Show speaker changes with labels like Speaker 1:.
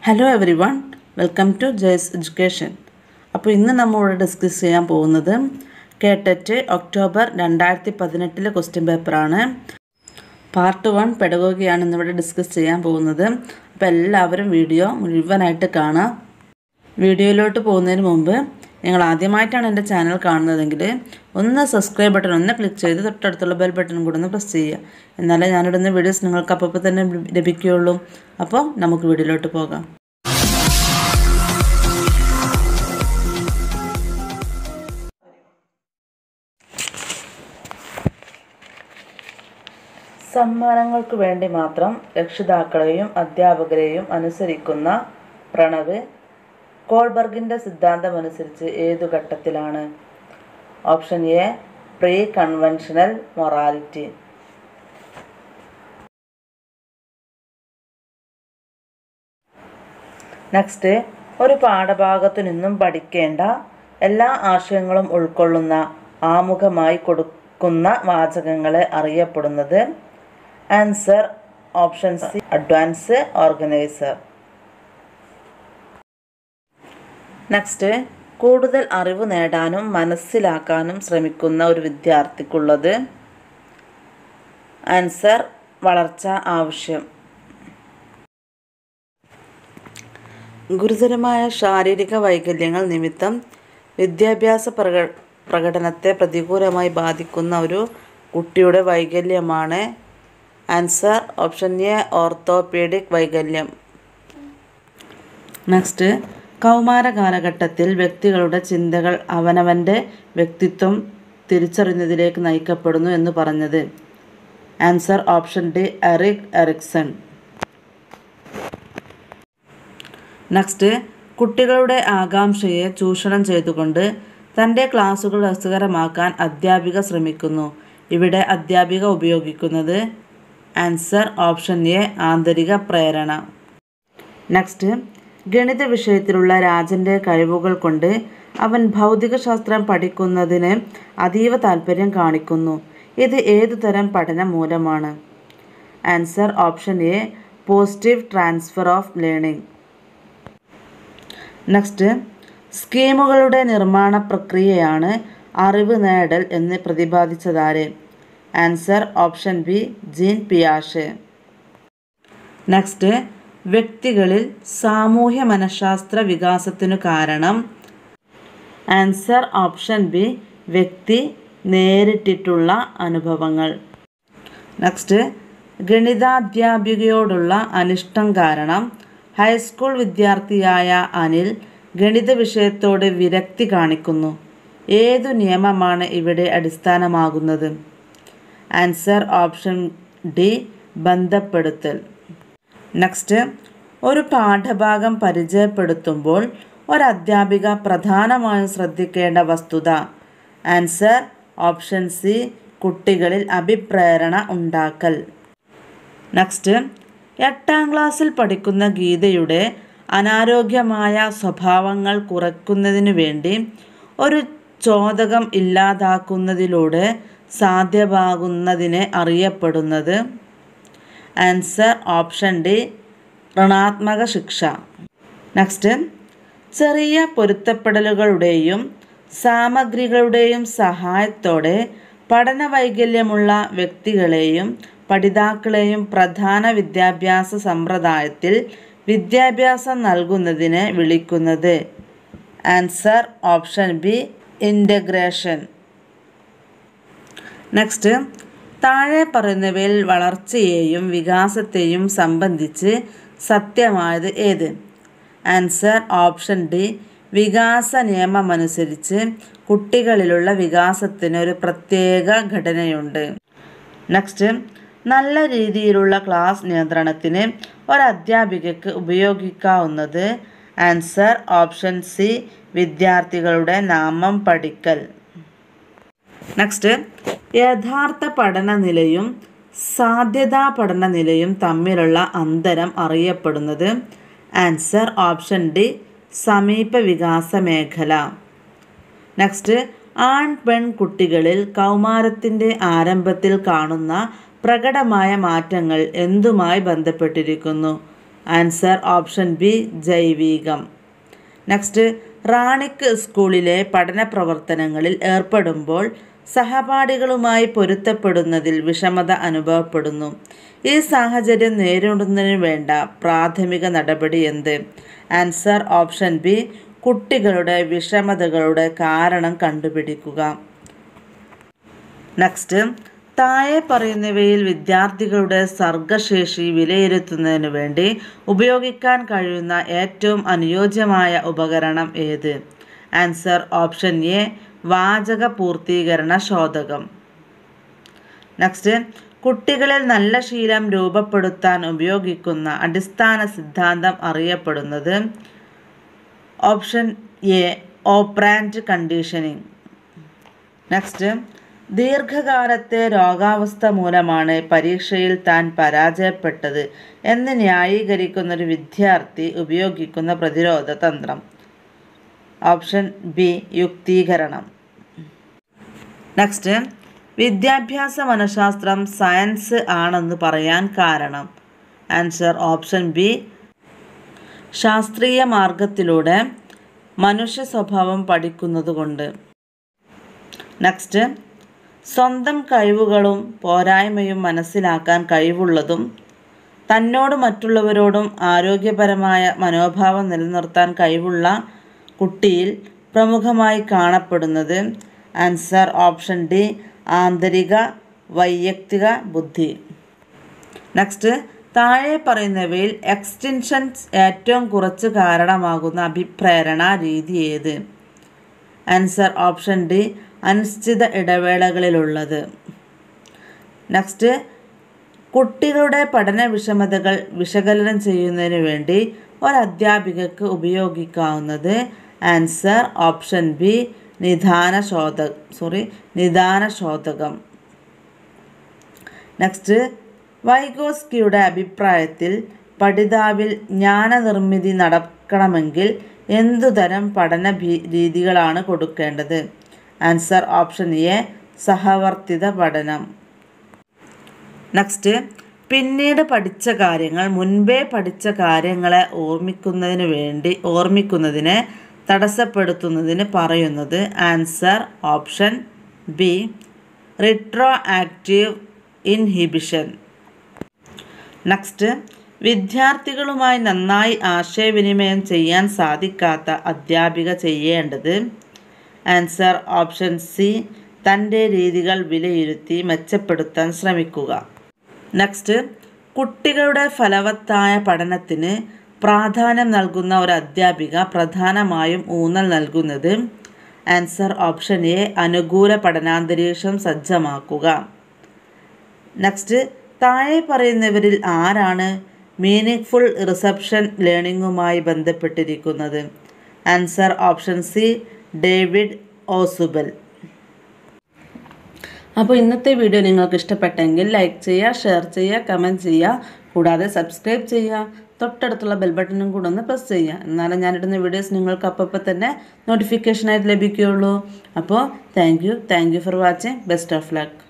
Speaker 1: Hello everyone, welcome to ജയ്സ് education. അപ്പോൾ ഇന്ന് നമ്മളിവിടെ ഡിസ്കസ് ചെയ്യാൻ പോകുന്നത് കേട്ടറ്റ് ഒക്ടോബർ 2018 ക്വസ്റ്റ്യൻ പേപ്പറാണ്. പാർട്ട് 1 പെഡഗോഗിയാണ് ഇന്നിവിടെ ഡിസ്കസ് ചെയ്യാൻ പോകുന്നത്. അപ്പോൾ എല്ലാവരും വീഡിയോ മുഴുവനായിട്ട് കാണാം. വീഡിയോയിലോട്ട് പോകുന്നതിന് മുമ്പ് നിങ്ങൾ ആദ്യമായിട്ടാണ് എൻ്റെ ചാനൽ കാണുന്നതെങ്കിൽ ഒന്ന് സബ്സ്ക്രൈബ് ബട്ടൺ ഒന്ന് ക്ലിക്ക് ചെയ്ത് തൊട്ടടുത്തുള്ള ബെൽ ബട്ടൺ കൂടെ ഒന്ന് പ്രസ് ചെയ്യുക. എന്നാലേ ഞാനിടുന്ന വീഡിയോസ് നിങ്ങൾക്ക് അപ്പോൾ തന്നെ ലഭിക്കുകയുള്ളൂ. അപ്പോൾ നമുക്ക് വീഡിയോയിലോട്ട് പോകാം. സമ്മാനങ്ങൾക്ക് വേണ്ടി മാത്രം രക്ഷിതാക്കളെയും അധ്യാപകരെയും അനുസരിക്കുന്ന പ്രണവ് കോൾബർഗിൻ്റെ സിദ്ധാന്തമനുസരിച്ച് ഏതു ഘട്ടത്തിലാണ്? Option A, pre conventional morality. Next, ഒരു പാഠഭാഗത്തു നിന്നും പഠിക്കേണ്ട എല്ലാ ആശയങ്ങളും ഉൾക്കൊള്ളുന്ന ആമുഖമായി കൊടുക്കുന്ന വാചകങ്ങളെ അറിയപ്പെടുന്നത്? Answer option C, advance organiser. Next, കൂടുതൽ അറിവ് നേടാനും മനസ്സിലാക്കാനും ശ്രമിക്കുന്ന ഒരു വിദ്യാർത്ഥിക്കുള്ളത്? ആൻസർ വളർച്ച ആവശ്യം. ഗുരുതരമായ ശാരീരിക വൈകല്യങ്ങൾ നിമിത്തം വിദ്യാഭ്യാസ പ്രകടനത്തെ പ്രതികൂലമായി ബാധിക്കുന്ന ഒരു കുട്ടിയുടെ വൈകല്യമാണ്? ആൻസർ ഓപ്ഷൻ എ, ഓർത്തോപീഡിക് വൈകല്യം. നെക്സ്റ്റ്, കൗമാര കാലഘട്ടത്തിൽ വ്യക്തികളുടെ ചിന്തകൾ അവനവൻ്റെ വ്യക്തിത്വം തിരിച്ചറിയുന്നതിലേക്ക് നയിക്കപ്പെടുന്നു എന്ന് പറഞ്ഞത്? Answer option D, Erikson. Next, കുട്ടികളുടെ ആകാംക്ഷയെ ചൂഷണം ചെയ്തുകൊണ്ട് തൻ്റെ ക്ലാസുകൾ രസകരമാക്കാൻ അധ്യാപിക ശ്രമിക്കുന്നു. ഇവിടെ അധ്യാപിക ഉപയോഗിക്കുന്നത്? ആൻസർ ഓപ്ഷൻ എ, ആന്തരിക പ്രേരണ. നെക്സ്റ്റ്, ഗണിത വിഷയത്തിലുള്ള രാജൻ്റെ കഴിവുകൾ കൊണ്ട് അവൻ ഭൗതികശാസ്ത്രം പഠിക്കുന്നതിന് അതീവ താൽപ്പര്യം കാണിക്കുന്നു. ഇത് ഏതു തരം പഠനം മൂലമാണ്? Answer option A, positive transfer of learning. Next, സ്കീമുകളുടെ നിർമ്മാണ പ്രക്രിയയാണ് അറിവ് നേടൽ എന്ന് പ്രതിപാദിച്ചതാര്? ആൻസർ ഓപ്ഷൻ ബി, ജീൻ പിയാഷെ. നെക്സ്റ്റ്, വ്യക്തികളിൽ സാമൂഹ്യ മനഃശാസ്ത്ര വികാസത്തിനു കാരണം? ആൻസർ ഓപ്ഷൻ ബി, വ്യക്തി നേരിട്ടിട്ടുള്ള അനുഭവങ്ങൾ. നെക്സ്റ്റ്, ഗണിതാധ്യാപികയോടുള്ള അനിഷ്ടം കാരണം ഹൈസ്കൂൾ വിദ്യാർത്ഥിയായ അനിൽ ഗണിത വിഷയത്തോട് വിരക്തി കാണിക്കുന്നു. ഏതു നിയമമാണ് ഇവിടെ അടിസ്ഥാനമാകുന്നത്? ആൻസർ ഓപ്ഷൻ ഡി, ബന്ധപ്പെടുത്തൽ. നെക്സ്റ്റ്, ഒരു പാഠഭാഗം പരിചയപ്പെടുത്തുമ്പോൾ ഒരധ്യാപിക പ്രധാനമായും ശ്രദ്ധിക്കേണ്ട വസ്തുത? ആൻസർ ഓപ്ഷൻ സി, കുട്ടികളിൽ അഭിപ്രേരണ ഉണ്ടാക്കൽ. നെക്സ്റ്റ്, 8ാം ക്ലാസ്സിൽ പഠിക്കുന്ന ഗീതയുടെ അനാരോഗ്യമായ സ്വഭാവങ്ങൾ കുറയ്ക്കുന്നതിനു വേണ്ടി ഒരു ചോദകം ഇല്ലാതാക്കുന്നതിലൂടെ സാധ്യമാകുന്നതിനെ അറിയപ്പെടുന്നത്? ആൻസർ ഓപ്ഷൻ ഡി, ഋണാത്മക ശിക്ഷ. നെക്സ്റ്റ്, ചെറിയ പൊരുത്തപ്പെടലുകളുടെയും സാമഗ്രികളുടെയും സഹായത്തോടെ പഠന വൈകല്യമുള്ള വ്യക്തികളെയും പഠിതാക്കളെയും പ്രധാന വിദ്യാഭ്യാസ സമ്പ്രദായത്തിൽ വിദ്യാഭ്യാസം നൽകുന്നതിനെ വിളിക്കുന്നത്? Answer option B, integration. Next, താഴെ പറയുന്നവയിൽ വളർച്ചയെയും വികാസത്തെയും സംബന്ധിച്ച് സത്യമായത് ഏത്? ആൻസർ ഓപ്ഷൻ ഡി, വികാസ നിയമമനുസരിച്ച് കുട്ടികളിലുള്ള വികാസത്തിന് ഒരു പ്രത്യേക ഘടനയുണ്ട്. നെക്സ്റ്റ്, നല്ല രീതിയിലുള്ള ക്ലാസ് നിയന്ത്രണത്തിന് ഒരധ്യാപികയ്ക്ക് ഉപയോഗിക്കാവുന്നത്? ആൻസർ ഓപ്ഷൻ സി, വിദ്യാർത്ഥികളുടെ നാമം പഠിക്കൽ. നെക്സ്റ്റ്, യഥാർത്ഥ പഠന നിലയും സാധ്യതാ പഠന നിലയും തമ്മിലുള്ള അന്തരം അറിയപ്പെടുന്നത്? ആൻസർ ഓപ്ഷൻ ഡി, സമീപ വികാസ മേഖല. നെക്സ്റ്റ്, ആൺ പെൺ കുട്ടികളിൽ കൗമാരത്തിൻ്റെ ആരംഭത്തിൽ കാണുന്ന പ്രകടമായ മാറ്റങ്ങൾ എന്തുമായി ബന്ധപ്പെട്ടിരിക്കുന്നു? ആൻസർ ഓപ്ഷൻ ബി ജൈവികം. നെക്സ്റ്റ്, റാണിക്ക് സ്കൂളിലെ പഠന പ്രവർത്തനങ്ങളിൽ ഏർപ്പെടുമ്പോൾ സഹപാഠികളുമായി പൊരുത്തപ്പെടുന്നതിൽ വിഷമത അനുഭവപ്പെടുന്നു. ഈ സാഹചര്യം നേരിടുന്നതിന് വേണ്ട പ്രാഥമിക നടപടി എന്ത്? ആൻസർ ഓപ്ഷൻ ബി കുട്ടികളുടെ വിഷമതകളുടെ കാരണം കണ്ടുപിടിക്കുക. നെക്സ്റ്റ്, താഴെ പറയുന്നവയിൽ വിദ്യാർത്ഥികളുടെ സർഗശേഷി വിലയിരുത്തുന്നതിന് വേണ്ടി ഉപയോഗിക്കാൻ കഴിയുന്ന ഏറ്റവും അനുയോജ്യമായ ഉപകരണം ഏത്? ആൻസർ ഓപ്ഷൻ എ വാചക പൂർത്തീകരണ ശോധകം. നെക്സ്റ്റ്, കുട്ടികളിൽ നല്ല ശീലം രൂപപ്പെടുത്താൻ ഉപയോഗിക്കുന്ന അടിസ്ഥാന സിദ്ധാന്തം അറിയപ്പെടുന്നത്? Option A operant conditioning. Next, ദീർഘകാലത്തെ രോഗാവസ്ഥ മൂലമാണ് പരീക്ഷയിൽ താൻ പരാജയപ്പെട്ടത് എന്ന് ന്യായീകരിക്കുന്നൊരു വിദ്യാർത്ഥി ഉപയോഗിക്കുന്ന പ്രതിരോധ തന്ത്രം? Option B യുക്തീകരണം. നെക്സ്റ്റ്, വിദ്യാഭ്യാസ മനഃശാസ്ത്രം സയൻസ് ആണെന്ന് പറയാൻ കാരണം? ആൻസർ ഓപ്ഷൻ ബി ശാസ്ത്രീയ മാർഗത്തിലൂടെ മനുഷ്യ സ്വഭാവം പഠിക്കുന്നതുകൊണ്ട്. നെക്സ്റ്റ്, സ്വന്തം കഴിവുകളും പോരായ്മയും മനസ്സിലാക്കാൻ കഴിവുള്ളതും തന്നോടും മറ്റുള്ളവരോടും ആരോഗ്യപരമായ മനോഭാവം നിലനിർത്താൻ കഴിവുള്ള കുട്ടിയിൽ പ്രമുഖമായി കാണപ്പെടുന്നത്? ആൻസർ ഓപ്ഷൻ ഡി ആന്തരിക വൈയക്തിക ബുദ്ധി. നെക്സ്റ്റ്, താഴെ പറയുന്നവയിൽ എക്സ്റ്റൻഷൻസ് ഏറ്റവും കുറച്ച് കാരണമാകുന്ന അഭിപ്രേരണ രീതി ഏത്? ആൻസർ ഓപ്ഷൻ ഡി അനിശ്ചിത ഇടവേളകളിലുള്ളത്. നെക്സ്റ്റ്, കുട്ടികളുടെ പഠന വിഷമതകൾ വിശകലനം ചെയ്യുന്നതിന് വേണ്ടി ഒരധ്യാപികക്ക് ഉപയോഗിക്കാവുന്നത്? ആൻസർ ഓപ്ഷൻ ബി നിദാനശോധകം. നെക്സ്റ്റ്, വൈഗോസ്കിയുടെ അഭിപ്രായത്തിൽ പഠിതാവിൽ ജ്ഞാനനിർമ്മിതി നടക്കണമെങ്കിൽ എന്തുതരം പഠന രീതികളാണ് കൊടുക്കേണ്ടത്? ആൻസർ ഓപ്ഷൻ എ സഹവർത്തിത പഠനം. നെക്സ്റ്റ്, പിന്നീട് പഠിച്ച കാര്യങ്ങൾ മുൻപേ പഠിച്ച കാര്യങ്ങളെ ഓർമ്മിക്കുന്നതിനെ തടസ്സപ്പെടുത്തുന്നതിന് പറയുന്നത്? Answer option B retroactive inhibition. Next, വിദ്യാർത്ഥികളുമായി നന്നായി ആശയവിനിമയം ചെയ്യാൻ സാധിക്കാത്ത അധ്യാപിക ചെയ്യേണ്ടത്? ആൻസർ ഓപ്ഷൻ സി തൻ്റെ രീതികൾ വിലയിരുത്തി മെച്ചപ്പെടുത്താൻ ശ്രമിക്കുക. നെക്സ്റ്റ്, കുട്ടികളുടെ ഫലവത്തായ പഠനത്തിന് പ്രാധാന്യം നൽകുന്ന ഒരു അധ്യാപിക പ്രധാനമായും ഊന്നൽ നൽകുന്നത്? ആൻസർ ഓപ്ഷൻ എ അനുകൂല പഠനാന്തരീക്ഷം സജ്ജമാക്കുക. നെക്സ്റ്റ്, താഴെ പറയുന്നവരിൽ ആരാണ് മീനിങ്ഫുൾ റിസപ്ഷൻ ലേണിംഗുമായി ബന്ധപ്പെട്ടിരിക്കുന്നത്? Answer option C David Ausubel. അപ്പോൾ ഇന്നത്തെ വീഡിയോ നിങ്ങൾക്ക് ഇഷ്ടപ്പെട്ടെങ്കിൽ ലൈക്ക് ചെയ്യുക, ഷെയർ ചെയ്യുക, കമൻറ്റ് ചെയ്യുക, കൂടാതെ സബ്സ്ക്രൈബ് ചെയ്യുക. തൊട്ടടുത്തുള്ള ബെൽ ബട്ടണും കൂടെ ഒന്ന് പ്രസ് ചെയ്യുക. എന്നാലും ഞാനിടുന്ന വീഡിയോസ് നിങ്ങൾക്ക് അപ്പോൾ തന്നെ നോട്ടിഫിക്കേഷനായിട്ട് ലഭിക്കുകയുള്ളൂ. അപ്പോൾ thank you for watching. Best of luck.